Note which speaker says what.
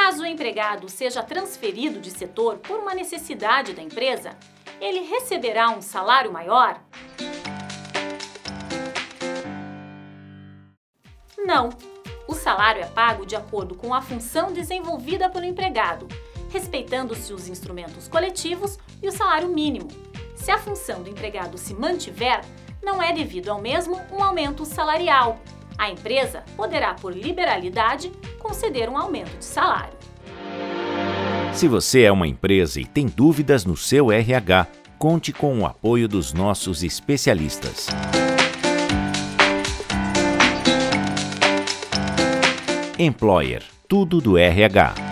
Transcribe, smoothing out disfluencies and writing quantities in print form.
Speaker 1: Caso o empregado seja transferido de setor por uma necessidade da empresa, ele receberá um salário maior? Não. O salário é pago de acordo com a função desenvolvida pelo empregado, respeitando-se os instrumentos coletivos e o salário mínimo. Se a função do empregado se mantiver, não é devido ao mesmo um aumento salarial. A empresa poderá, por liberalidade, conceder um aumento de salário.
Speaker 2: Se você é uma empresa e tem dúvidas no seu RH, conte com o apoio dos nossos especialistas. Employer, tudo do RH.